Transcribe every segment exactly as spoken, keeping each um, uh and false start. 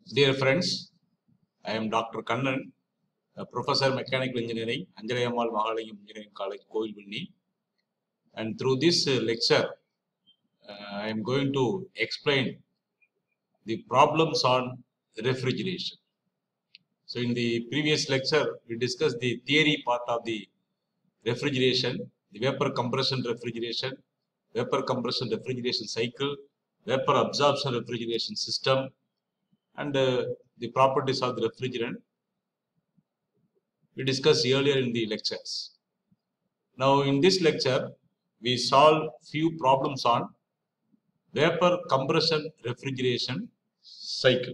Dear friends, I am Doctor Kannan, a Professor Mechanical Engineering, Anjalayammal Mahalingam Engineering College, Kovilpally. And through this uh, lecture, uh, I am going to explain the problems on refrigeration. So in the previous lecture, we discussed the theory part of the refrigeration, the vapor compression refrigeration, vapor compression refrigeration cycle, vapor absorption refrigeration system, and uh, the properties of the refrigerant. We discussed earlier in the lectures. Now in this lecture, we solve few problems on vapor compression refrigeration cycle.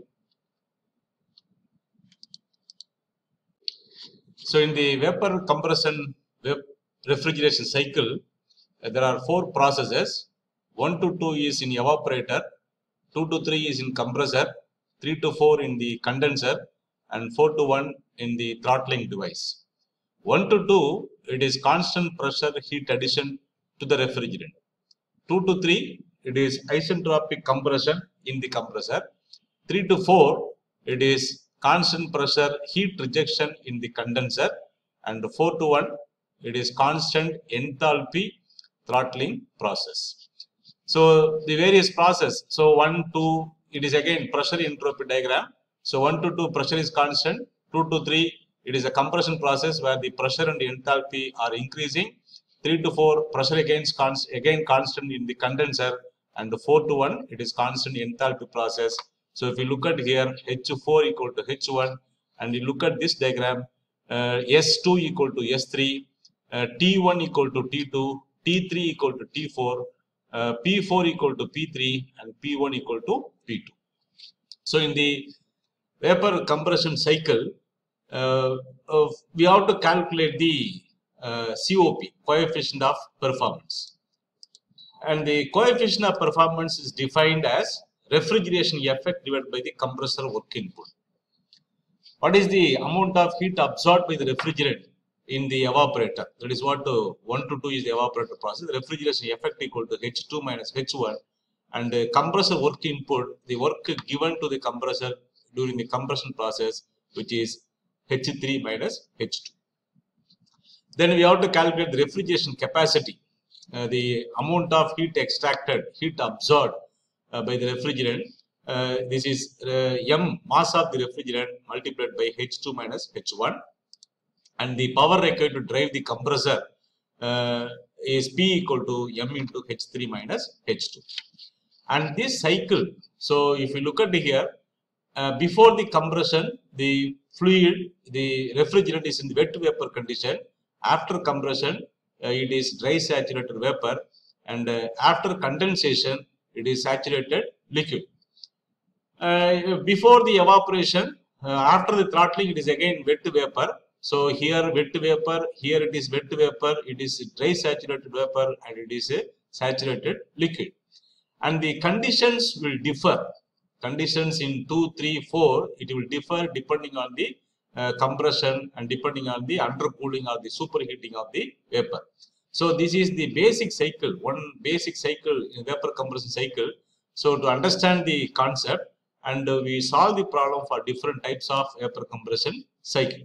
So in the vapor compression refrigeration cycle, uh, there are four processes. one to two is in evaporator, two to three is in compressor, three to four in the condenser, and four to one in the throttling device. one to two, it is constant pressure heat addition to the refrigerant. two to three, it is isentropic compression in the compressor. three to four, it is constant pressure heat rejection in the condenser. And four to one, it is constant enthalpy throttling process. So the various process, so one, two, it is again pressure entropy diagram. So one to two, pressure is constant. two to three, it is a compression process where the pressure and the enthalpy are increasing. three to four, pressure again, const, again constant in the condenser. And four to one, it is constant enthalpy process. So if you look at here, H four equal to H one, and you look at this diagram, uh, S two equal to S three, uh, T one equal to T two, T three equal to T four, uh, P four equal to P three, and P one equal to P two. So in the vapor compression cycle, uh, uh, we have to calculate the uh, C O P, coefficient of performance. And the coefficient of performance is defined as refrigeration effect divided by the compressor work input. What is the amount of heat absorbed by the refrigerant in the evaporator? That is what uh, one to two is the evaporator process. The refrigeration effect equal to H two minus H one. And the compressor work input, the work given to the compressor during the compression process, which is H three minus H two. Then we have to calculate the refrigeration capacity, uh, the amount of heat extracted, heat absorbed uh, by the refrigerant. Uh, this is uh, M, mass of the refrigerant, multiplied by H two minus H one. And the power required to drive the compressor uh, is P equal to M into H three minus H two. And this cycle, so if you look at here, uh, before the compression, the fluid, the refrigerant is in the wet vapor condition. After compression, uh, it is dry saturated vapor. And uh, after condensation, it is saturated liquid. Uh, before the evaporation, uh, after the throttling, it is again wet vapor. So here wet vapor, here it is wet vapor, it is dry saturated vapor, and it is a saturated liquid. And the conditions will differ. Conditions in two, three, four, it will differ depending on the uh, compression and depending on the undercooling or the superheating of the vapor. So this is the basic cycle, one basic cycle in vapor compression cycle. So to understand the concept, and uh, we solve the problem for different types of vapor compression cycle.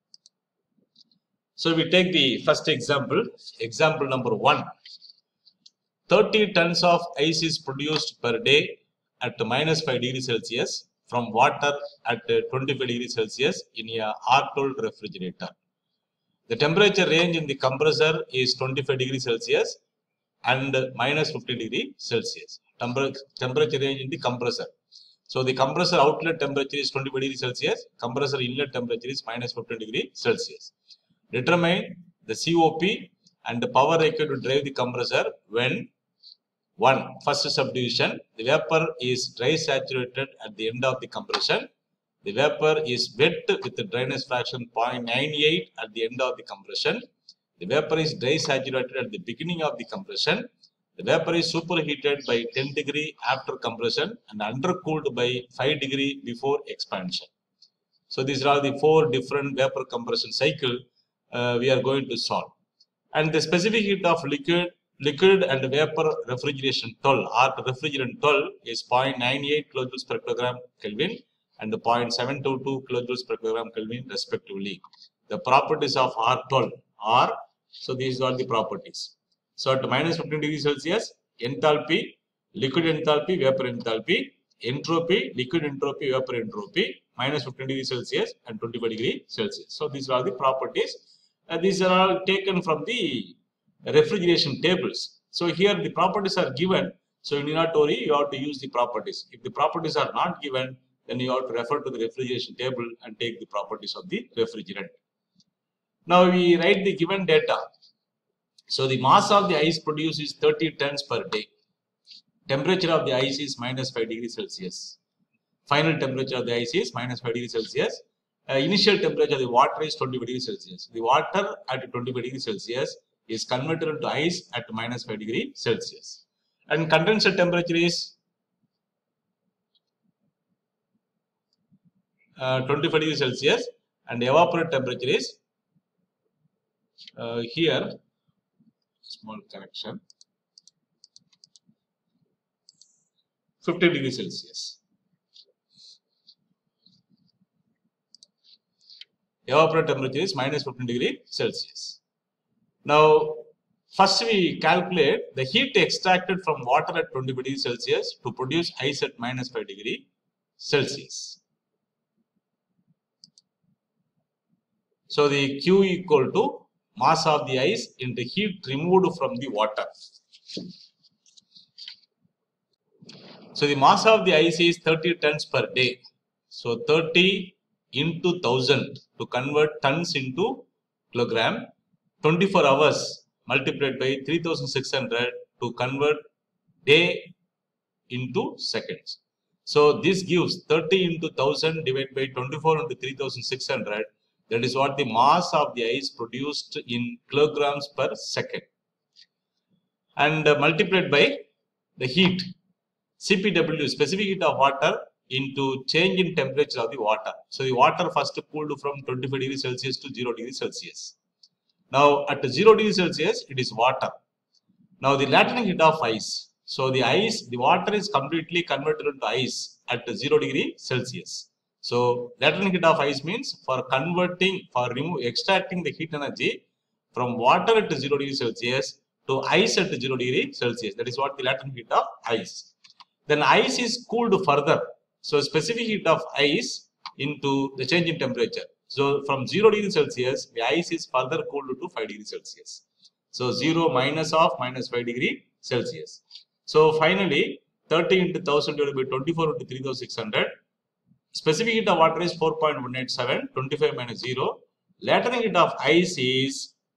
So we take the first example, example number one. thirty tons of ice is produced per day at minus five degrees Celsius from water at twenty-five degrees Celsius in a air-cooled refrigerator. The temperature range in the compressor is twenty-five degrees Celsius and minus fifty degrees Celsius. Temper temperature range in the compressor. So the compressor outlet temperature is twenty-five degrees Celsius, compressor inlet temperature is minus fifteen degrees Celsius. Determine the C O P and the power required to drive the compressor when one, first subdivision, the vapor is dry saturated at the end of the compression. The vapor is wet with the dryness fraction zero point nine eight at the end of the compression. The vapor is dry saturated at the beginning of the compression. The vapor is superheated by ten degree after compression and undercooled by five degree before expansion. So these are the four different vapor compression cycle uh, we are going to solve. And the specific heat of liquid liquid and vapor refrigeration twelve or refrigerant twelve is zero point nine eight kilojoules per kilogram Kelvin, and zero point seven two two kilojoules per kilogram Kelvin respectively. The properties of R twelve are, so these are the properties. So at minus fifteen degrees Celsius, enthalpy, liquid enthalpy, vapor enthalpy, entropy, liquid entropy, vapor entropy, minus fifteen degrees Celsius and twenty-five degrees Celsius. So these are the properties. Uh, these are all taken from the refrigeration tables. So here the properties are given. So you need not worry, you have to use the properties. If the properties are not given, then you have to refer to the refrigeration table and take the properties of the refrigerant. Now we write the given data. So the mass of the ice produced is thirty tons per day. Temperature of the ice is minus five degrees Celsius. Final temperature of the ice is minus five degrees Celsius. Uh, initial temperature of the water is twenty-five degrees Celsius. The water at twenty-five degrees Celsius is converted into ice at minus five degrees Celsius. And condenser temperature is uh, twenty-five degrees Celsius, and evaporator temperature is uh, here, small correction, fifty degrees Celsius. Evaporator temperature is minus fifteen degrees Celsius. Now, first we calculate the heat extracted from water at twenty-five degrees Celsius to produce ice at minus five degrees Celsius. So the Q equal to mass of the ice into heat removed from the water. So the mass of the ice is thirty tons per day. So thirty into one thousand to convert tons into kilogram. twenty-four hours multiplied by three thousand six hundred to convert day into seconds. So this gives thirty into one thousand divided by twenty-four into three thousand six hundred. That is what the mass of the ice produced in kilograms per second. And uh, multiplied by the heat, C P W, specific heat of water, into change in temperature of the water. So the water first cooled from twenty-five degrees Celsius to zero degrees Celsius. Now at zero degrees Celsius, it is water. Now the latent heat of ice. So the ice, the water is completely converted into ice at zero degrees Celsius. So latent heat of ice means for converting, for remove, extracting the heat energy from water at zero degrees Celsius to ice at zero degrees Celsius. That is what the latent heat of ice. Then ice is cooled further. So specific heat of ice into the change in temperature. So from zero degrees Celsius, the ice is further cooled to five degrees Celsius. So zero minus of minus five degrees Celsius. So finally, thirty into one thousand divided by twenty-four into three thousand six hundred. Specific heat of water is four point one eight seven, twenty-five minus zero. Latent heat of ice is,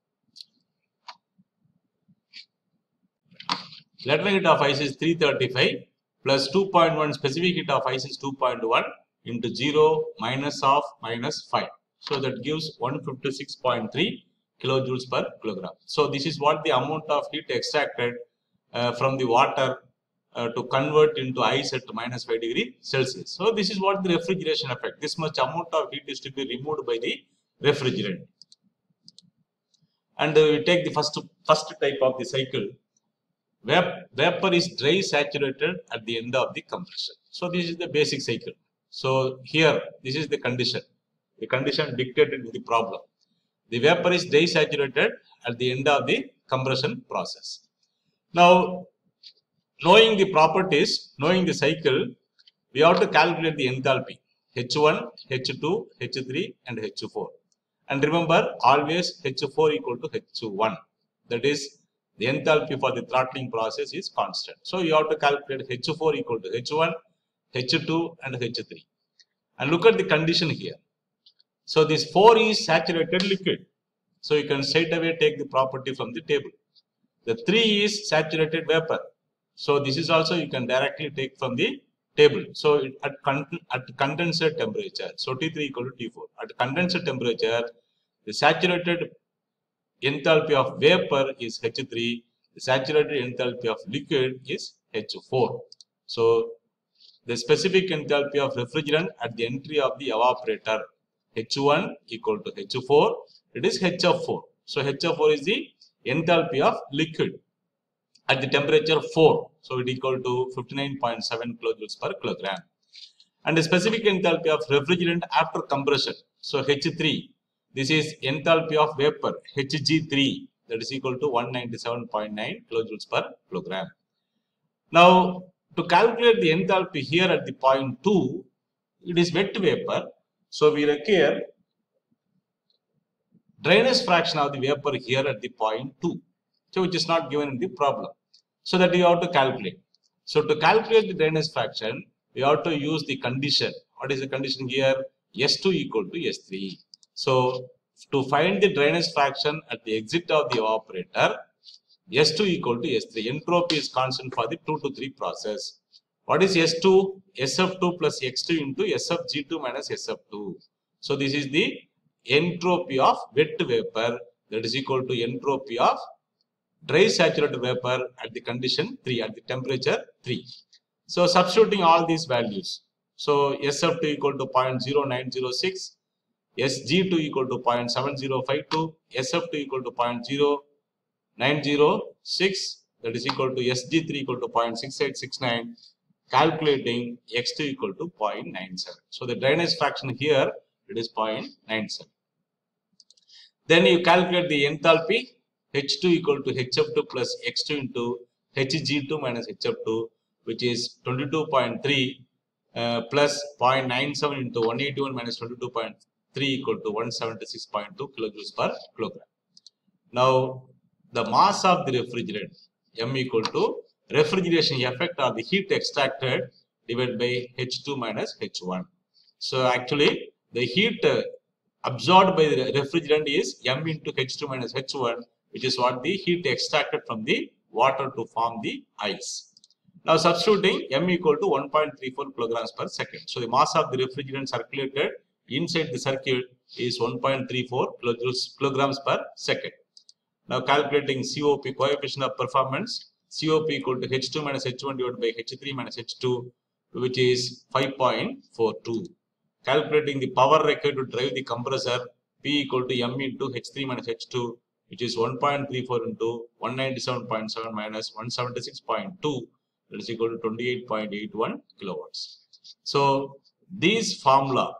latent heat of ice is three thirty-five plus two point one, specific heat of ice is two point one into zero minus of minus five. So that gives one hundred fifty-six point three kilojoules per kilogram. So this is what the amount of heat extracted uh, from the water uh, to convert into ice at minus five degrees Celsius. So this is what the refrigeration effect. This much amount of heat is to be removed by the refrigerant. And uh, we take the first, first type of the cycle. Vap vapor is dry saturated at the end of the compression. So this is the basic cycle. So here, this is the condition. The condition dictated in the problem. The vapor is dry saturated at the end of the compression process. Now, knowing the properties, knowing the cycle, we have to calculate the enthalpy. H one, H two, H three and H four. And remember, always H four equal to H one. That is, the enthalpy for the throttling process is constant. So you have to calculate H four equal to H one, H two and H three. And look at the condition here. So this four is saturated liquid. So you can straight away take the property from the table. The three is saturated vapor. So this is also you can directly take from the table. So it, at, con at condenser temperature, so T three equal to T four. At condenser temperature, the saturated enthalpy of vapor is H three. The saturated enthalpy of liquid is H four. So the specific enthalpy of refrigerant at the entry of the evaporator, H one equal to H four, it is H F four. So H F four is the enthalpy of liquid at the temperature four. So it equal to fifty-nine point seven kilojoules per kilogram. And the specific enthalpy of refrigerant after compression. So H three, this is enthalpy of vapor, H G three, that is equal to one ninety-seven point nine kilojoules per kilogram. Now, to calculate the enthalpy here at the point two, it is wet vapor. So we require dryness fraction of the vapor here at the point two, so which is not given in the problem. So that you have to calculate. So to calculate the dryness fraction, we have to use the condition. What is the condition here? S two equal to S three. So to find the dryness fraction at the exit of the evaporator, S two equal to S three. Entropy is constant for the two to three process. What is S two? S F two plus X two into S F G two minus S F two. So this is the entropy of wet vapor, that is equal to entropy of dry saturated vapor at the condition three, at the temperature three. So substituting all these values. So S F two equal to zero point zero nine zero six, S G two equal to zero point seven zero five two, S F two equal to zero point zero nine zero six, that is equal to S G three equal to zero point six eight six nine, calculating X two equal to zero point nine seven. So the dryness fraction here, it is zero point nine seven. Then you calculate the enthalpy, H two equal to H F two plus X two into H G two minus H F two, which is twenty-two point three uh, plus zero point nine seven into one eighty-one minus twenty-two point three equal to one seventy-six point two kilojoules per kilogram. Now, the mass of the refrigerant, M equal to refrigeration effect of the heat extracted divided by H two minus H one. So actually, the heat uh, absorbed by the refrigerant is M into H two minus H one, which is what the heat extracted from the water to form the ice. Now substituting M equal to one point three four kilograms per second. So the mass of the refrigerant circulated inside the circuit is one point three four kilograms per second. Now calculating C O P, coefficient of performance, C O P equal to H two minus H one divided by H three minus H two, which is five point four two. Calculating the power required to drive the compressor, P equal to M into H three minus H two, which is one point three four into one ninety-seven point seven minus one seventy-six point two, that is equal to twenty-eight point eight one kilowatts. So these formula,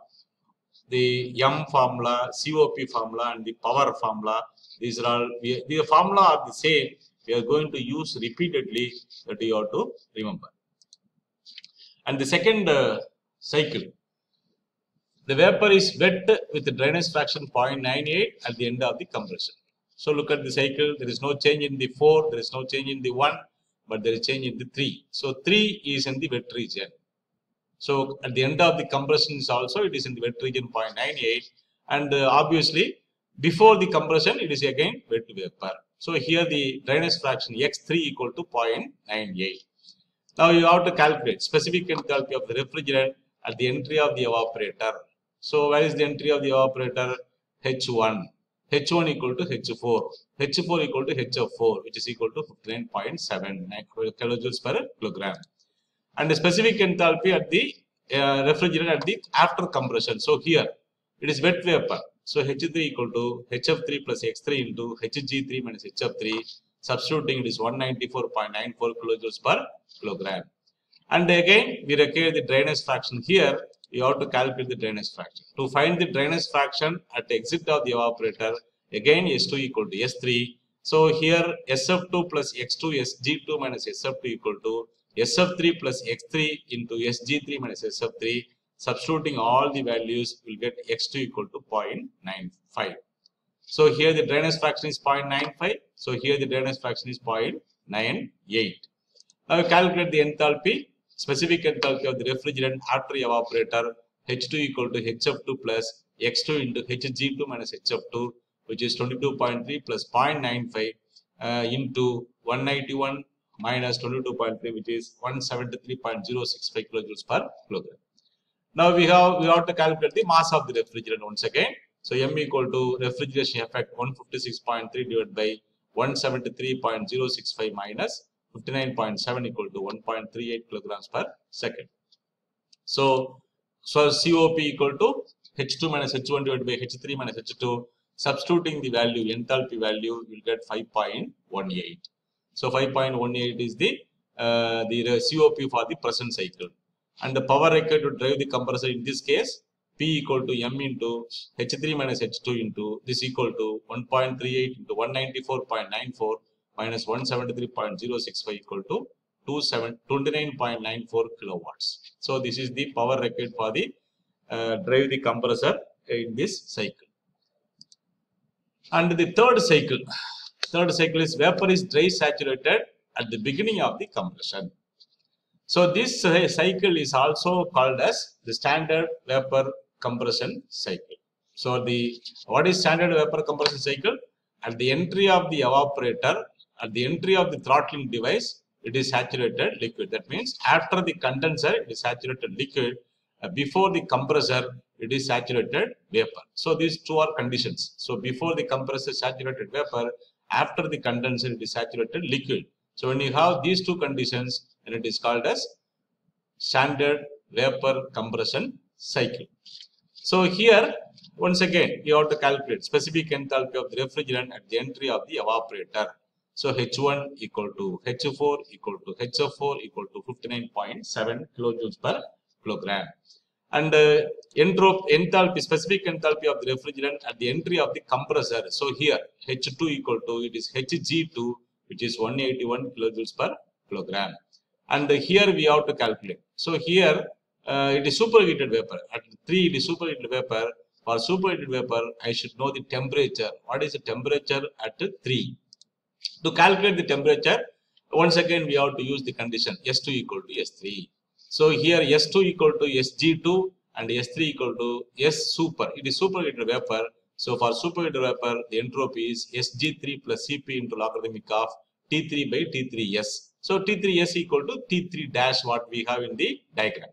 the M formula, C O P formula and the power formula, these are all, we, the formula are the same. We are going to use repeatedly, that you have to remember. And the second uh, cycle, the vapor is wet with the dryness fraction zero point nine eight at the end of the compression. So look at the cycle, there is no change in the four, there is no change in the one, but there is change in the three. So three is in the wet region. So at the end of the compression is also, it is in the wet region zero point nine eight, and uh, obviously before the compression it is again wet vapor. So here the dryness fraction X three equal to zero point nine eight. Now you have to calculate specific enthalpy of the refrigerant at the entry of the evaporator. So where is the entry of the evaporator? H one. H one equal to H four. H four equal to H F four, which is equal to fifty-nine point seven kilojoules per kilogram. And the specific enthalpy at the uh, refrigerant at the after compression. So here it is wet vapor. So H three equal to H F three plus X three into H G three minus H F three. Substituting, it is one ninety-four point nine four kilojoules per kilogram. And again, we require the dryness fraction here. You have to calculate the dryness fraction. To find the dryness fraction at the exit of the evaporator, again S two equal to S three. So here S F two plus X two, S G two minus S F two equal to S F three plus X three into S G three minus S F three. Substituting all the values, will get X two equal to zero point nine five. So here the dryness fraction is zero point nine five. So here the dryness fraction is zero point nine eight. Now we calculate the enthalpy, specific enthalpy of the refrigerant after evaporator, H two equal to H F two plus X two into H G two minus H F two, which is twenty-two point three plus zero point nine five uh, into one ninety-one minus twenty-two point three, which is one seventy-three point zero six five kilojoules per kilogram. Now we have we have to calculate the mass of the refrigerant once again. So M equal to refrigeration effect one fifty-six point three divided by one seventy-three point zero six five minus fifty-nine point seven equal to one point three eight kilograms per second. So, so C O P equal to H two minus H one divided by H three minus H two. Substituting the value, enthalpy value, you will get five point one eight. So five point one eight is the uh, the C O P for the present cycle. and the power required to drive the compressor in this case, P equal to M into H three minus H two into this equal to one point three eight into one ninety-four point nine four minus one seventy-three point zero six five equal to twenty-nine point nine four kilowatts. So this is the power required for the uh, drive the compressor in this cycle. And the third cycle, third cycle is vapor is dry saturated at the beginning of the compression. So this uh, cycle is also called as the standard vapor compression cycle. So the what is standard vapor compression cycle? At the entry of the evaporator, at the entry of the throttling device, it is saturated liquid. That means after the condenser, it is saturated liquid. Uh, before the compressor, it is saturated vapor. So these two are conditions. So before the compressor, saturated vapor. After the condenser, it is saturated liquid. So when you have these two conditions, then it is called as standard vapor compression cycle. So here, once again, you have to calculate specific enthalpy of the refrigerant at the entry of the evaporator. So H one equal to H four equal to H F four equal to fifty-nine point seven kilojoules per kilogram. And uh, entropy, enthalpy, specific enthalpy of the refrigerant at the entry of the compressor. So here H two equal to, it is H G two, which is one eighty-one kilojoules per kilogram. And uh, here we have to calculate. So here uh, it is superheated vapor. At three, it is superheated vapor. For superheated vapor, I should know the temperature. What is the temperature at three? To calculate the temperature, once again we have to use the condition S two equal to S three. So here S two equal to S G two and S three equal to S super. It is superheated vapor. So for superheated vapor, the entropy is S G three plus C P into logarithmic of T three by T three S. So T three S equal to T three dash what we have in the diagram.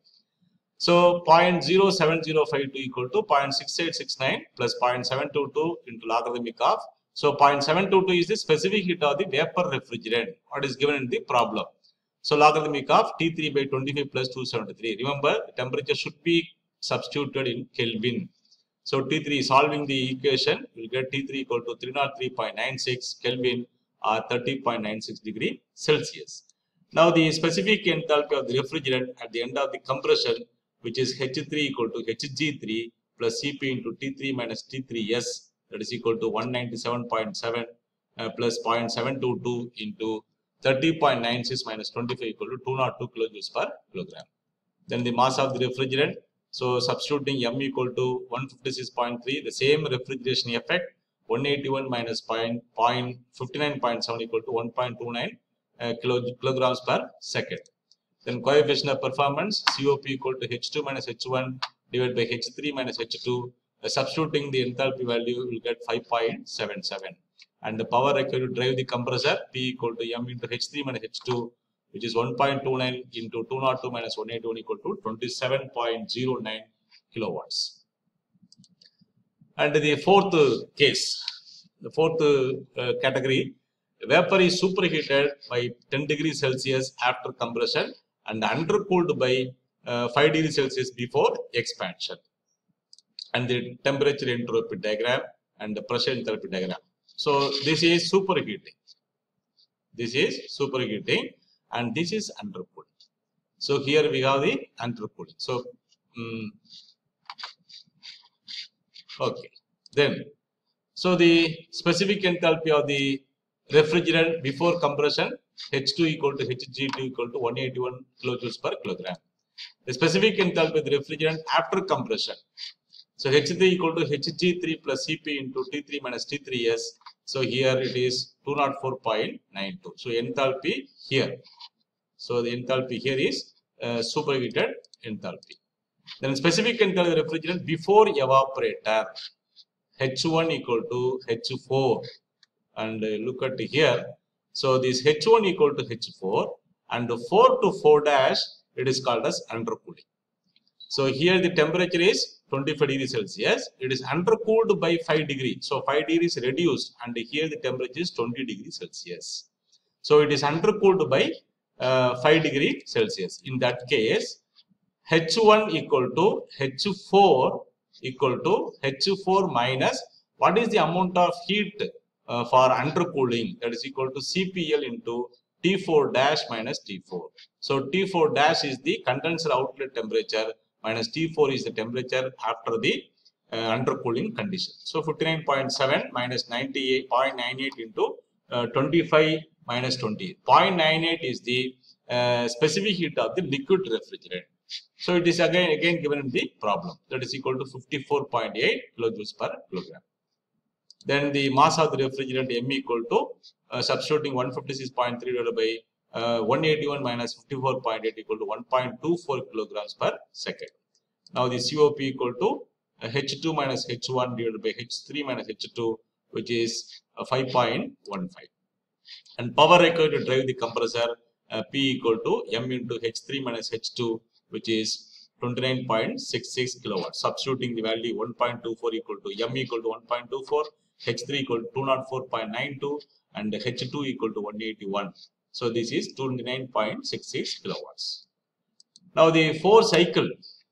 So zero point zero seven zero five two equal to zero point six eight six nine plus zero point seven two two into logarithmic of. So zero point seven two two is the specific heat of the vapor refrigerant. What is given in the problem. So logarithmic of T three by twenty-five plus two seventy-three. Remember, the temperature should be substituted in Kelvin. So T three, solving the equation, you will get T three equal to three hundred three point nine six Kelvin or thirty point nine six degree Celsius. Now the specific enthalpy of the refrigerant at the end of the compression, which is H three equal to H G three plus C P into T three minus T three S, that is equal to one ninety-seven point seven uh, plus zero point seven two two into thirty point nine six minus twenty-five equal to two hundred two kilojoules per kilogram. Then the mass of the refrigerant, so substituting M equal to one fifty-six point three, the same refrigeration effect, one eighty-one minus fifty-nine point seven equal to one point two nine uh, kilo, kilograms per second. Then coefficient of performance, C O P equal to H two minus H one divided by H three minus H two. Uh, substituting the enthalpy value, you will get five point seven seven. And the power required to drive the compressor, P equal to M into H three minus H two, which is one point two nine into two hundred two minus one eighty-one equal to twenty-seven point zero nine kilowatts. And the fourth case, the fourth uh, category, vapor is superheated by ten degrees Celsius after compression and undercooled by uh, five degrees Celsius before expansion. And the temperature entropy diagram and the pressure enthalpy diagram. So this is superheating. This is superheating and this is undercooling. So here we have the undercooling. So um, okay. Then so the specific enthalpy of the refrigerant before compression, H two equal to H G two equal to one eighty-one kilojoules per kilogram. The specific enthalpy of the refrigerant after compression. So H three equal to H G three plus C P into T three minus T three S. So here it is two hundred four point nine two. So enthalpy here. So the enthalpy here is uh, superheated enthalpy. Then specific enthalpy of the refrigerant before evaporator. H one equal to H four. And uh, look at here. So this H one equal to H four and four to four dash, it is called as undercooling. So here the temperature is twenty-five degrees Celsius. It is undercooled by five degrees. So five degrees reduced and here the temperature is twenty degrees Celsius. So it is undercooled by uh, five degrees Celsius. In that case, H one equal to H four equal to H four minus what is the amount of heat uh, for undercooling, that is equal to C P L into T four dash minus T four. So T four dash is the condenser outlet temperature minus T four is the temperature after the uh, undercooling condition. So fifty-nine point seven minus ninety-eight point nine eight into uh, twenty-five minus twenty. zero point nine eight is the uh, specific heat of the liquid refrigerant. So it is again again given in the problem, that is equal to fifty-four point eight kilojoules per kilogram. Then the mass of the refrigerant M equal to uh, substituting one fifty-six point three divided by uh, one eighty-one minus fifty-four point eight equal to one point two four kilograms per second. Now the C O P equal to uh, H two minus H one divided by H three minus H two, which is uh, five point one five. And power required to drive the compressor uh, P equal to M into H three minus H two, which is twenty-nine point six six kilowatts. Substituting the value one point two four equal to M equal to one point two four, H three equal to two oh four point nine two, and H two equal to one eighty-one. So this is twenty-nine point six six kilowatts. Now the four cycle,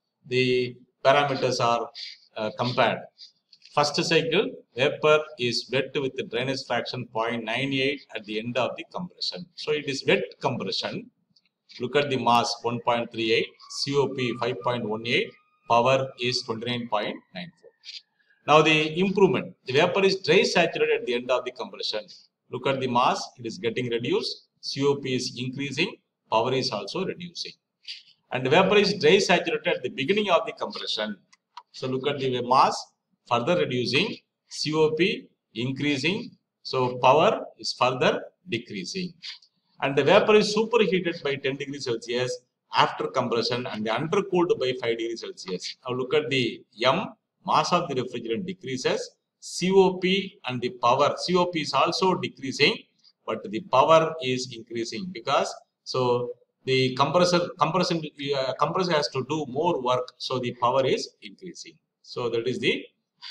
the parameters are uh, compared. First cycle, vapor is wet with the drainage fraction zero point nine eight at the end of the compression. So it is wet compression. Look at the mass one point three eight, C O P five point one eight, power is twenty-nine point nine four. Now the improvement, the vapor is dry saturated at the end of the compression. Look at the mass, it is getting reduced, C O P is increasing, power is also reducing. And the vapor is dry saturated at the beginning of the compression. So look at the mass, further reducing, C O P increasing, so power is further decreasing. And the vapor is superheated by ten degrees Celsius after compression and undercooled by five degrees Celsius. Now look at the M, mass of the refrigerant decreases, C O P and the power, C O P is also decreasing, but the power is increasing because so the compressor compression uh, compressor has to do more work, so the power is increasing. So that is the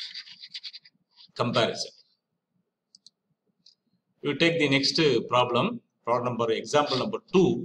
comparison. We take the next problem, problem number example number two.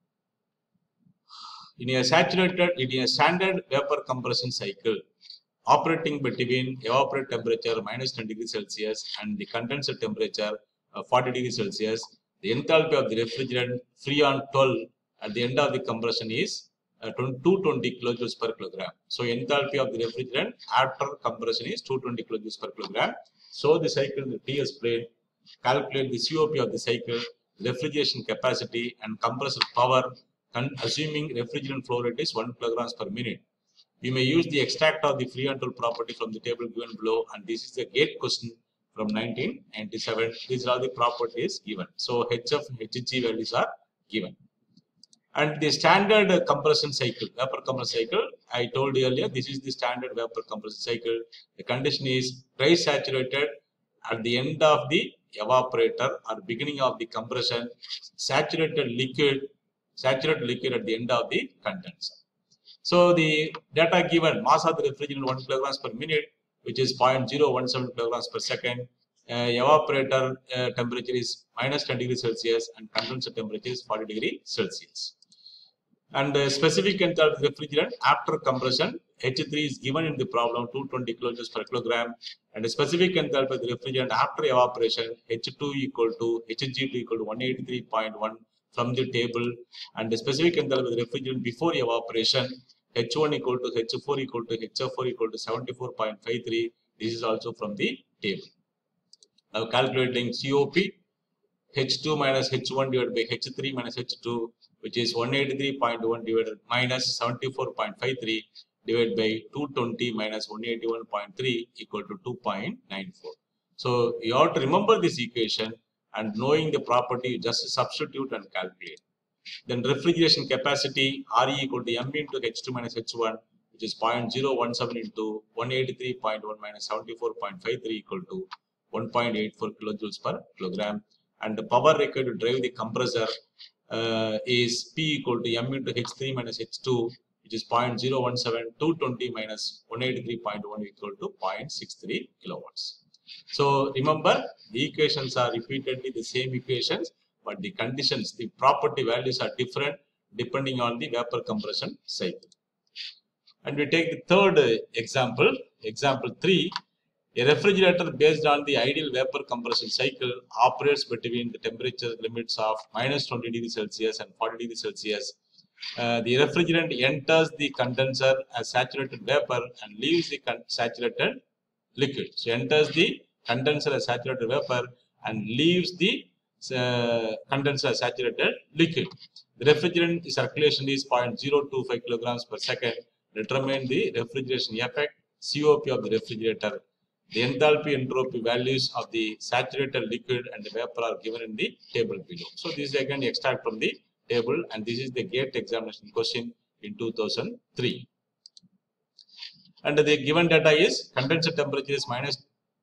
In a saturated, in a standard vapor compression cycle, operating between evaporate temperature minus ten degrees Celsius and the condenser temperature uh, forty degrees Celsius, the enthalpy of the refrigerant Freon twelve at the end of the compression is uh, two hundred twenty kilojoules per kilogram. So enthalpy of the refrigerant after compression is two hundred twenty kilojoules per kilogram. So the cycle in the T S plane, calculate the C O P of the cycle, refrigeration capacity and compressor power, assuming refrigerant flow rate is one kilograms per minute. We may use the extract of the Freon twelve property from the table given below, and this is the gate question from nineteen ninety-seven. These are all the properties given. So H F, H G values are given. And the standard compression cycle, vapor compression cycle, I told you earlier, this is the standard vapor compression cycle. The condition is dry saturated at the end of the evaporator or beginning of the compression, saturated liquid, saturated liquid at the end of the condenser. So the data given, mass of the refrigerant one kilograms per minute, which is zero point zero one seven kilograms per second. Uh, evaporator uh, temperature is minus ten degrees Celsius and condenser temperature is forty degrees Celsius. And uh, specific enthalpy of the refrigerant after compression, H three is given in the problem two hundred twenty kilojoules per kilogram, and the specific enthalpy of the refrigerant after evaporation, H two equal to H G two equal to one eighty-three point one from the table, and the specific enthalpy of the refrigerant before evaporation, H one equal to H four equal to H four equal to seventy-four point five three. This is also from the table. Now calculating C O P, H two minus H one divided by H three minus H two, which is one eighty-three point one divided minus seventy-four point five three divided by two hundred twenty minus one eighty-one point three equal to two point nine four. So you have to remember this equation, and knowing the property, you just substitute and calculate. Then refrigeration capacity R E equal to M into H two minus H one, which is zero point zero one seven into one eighty-three point one minus seventy-four point five three equal to one point eight four kilojoules per kilogram. And the power required to drive the compressor uh, is P equal to M into H three minus H two, which is zero point zero one seven, two hundred twenty minus one eighty-three point one equal to zero point six three kilowatts. So remember, the equations are repeatedly the same equations, but the conditions, the property values are different depending on the vapor compression cycle. And we take the third example, example three. A refrigerator based on the ideal vapor compression cycle operates between the temperature limits of minus twenty degrees Celsius and forty degrees Celsius. Uh, the refrigerant enters the condenser as saturated vapor and leaves the saturated liquid. So enters the condenser as saturated vapor and leaves the uh, condenser as saturated liquid. The refrigerant circulation is zero point zero two five kilograms per second. Determine the refrigeration effect, C O P of the refrigerator. The enthalpy entropy values of the saturated liquid and the vapor are given in the table below. So this is again extract from the table, and this is the GATE examination question in two thousand three. And the given data is condenser temperature is minus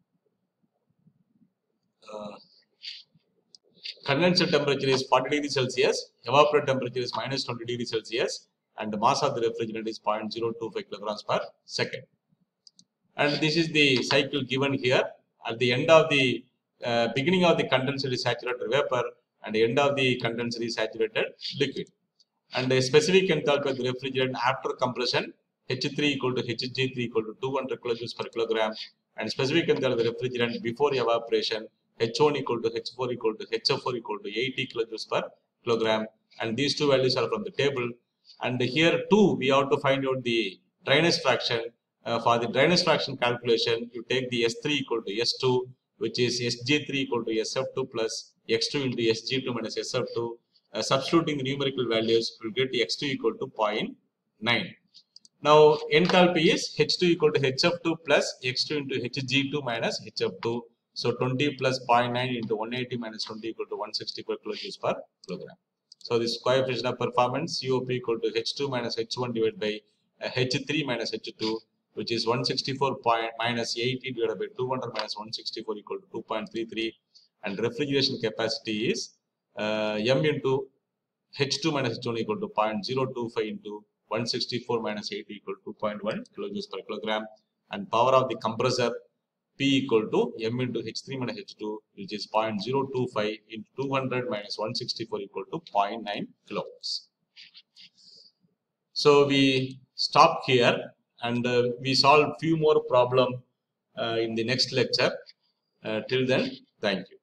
uh, condenser temperature is forty degrees Celsius, evaporator temperature is minus twenty degrees Celsius, and the mass of the refrigerant is zero point zero two five kilograms per second. And this is the cycle given here. At the end of the uh, beginning of the condenser is saturated vapor, and the end of the condenser is saturated liquid. And the specific enthalpy of the refrigerant after compression, H three equal to H G three equal to two hundred kilojoules per kilogram, and specific enthalpy of the refrigerant before evaporation, H one equal to H four equal to H F four equal to eighty kilojoules per kilogram, and these two values are from the table. And here too we have to find out the dryness fraction. Uh, for the dryness fraction calculation, you take the S three equal to S two, which is S G three equal to S F two plus X two into S G two minus S F two. Uh, substituting the numerical values, you will get X two equal to zero point nine. Now enthalpy is H two equal to H F two plus X two into H G two minus H F two. So twenty plus zero point nine into one eighty minus twenty equal to one hundred sixty-four kilojoules per kilogram. So this coefficient of performance, C O P equal to H two minus H one divided by uh, H three minus H two, which is one hundred sixty-four point minus eighty divided by two hundred minus one hundred sixty-four equal to two point three three, and refrigeration capacity is uh, M into H two minus H one equal to zero point zero two five into one hundred sixty-four minus eighty equal to two point one kilojoules per kilogram, and power of the compressor P equal to M into H three minus H two, which is zero point zero two five into two hundred minus one hundred sixty-four equal to zero point nine kilowatts. So we stop here, and uh, we solve few more problem uh, in the next lecture. Uh, till then, thank you.